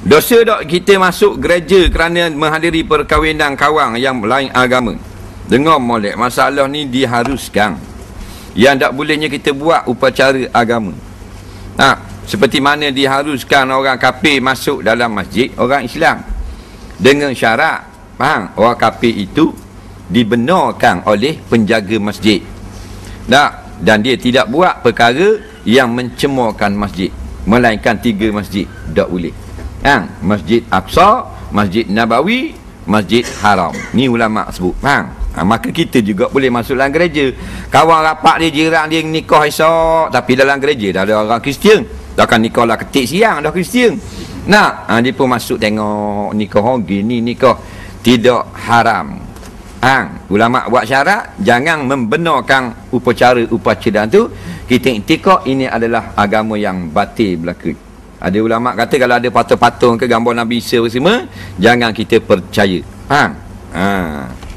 Dosa tak kita masuk gereja kerana menghadiri perkahwinan kawan yang lain agama? Dengar molek, masalah ni diharuskan. Yang tak bolehnya kita buat upacara agama. Seperti mana diharuskan orang kafir masuk dalam masjid orang Islam. Dengan syarat, faham? Orang kafir itu dibenarkan oleh penjaga masjid. Dan dia tidak buat perkara yang mencemarkan masjid. Melainkan 3 masjid. Tak boleh. Masjid Aqsa, Masjid Nabawi, Masjid Haram. Ni ulama sebut. Maka kita juga boleh masuk dalam gereja. Kawan rapat dia, jiran dia nikah esok, tapi dalam gereja dah ada orang Kristian. Takkan nikah lah ketik siang dah Kristian. Dia pun masuk tengok nikah gini, nikah tidak haram. Ulama buat syarat jangan membenarkan upacara tu. Kita iktikad ini adalah agama yang batil berlaku. Ada ulama kata kalau ada patung-patung ke gambar Nabi Isa semua, jangan kita percaya.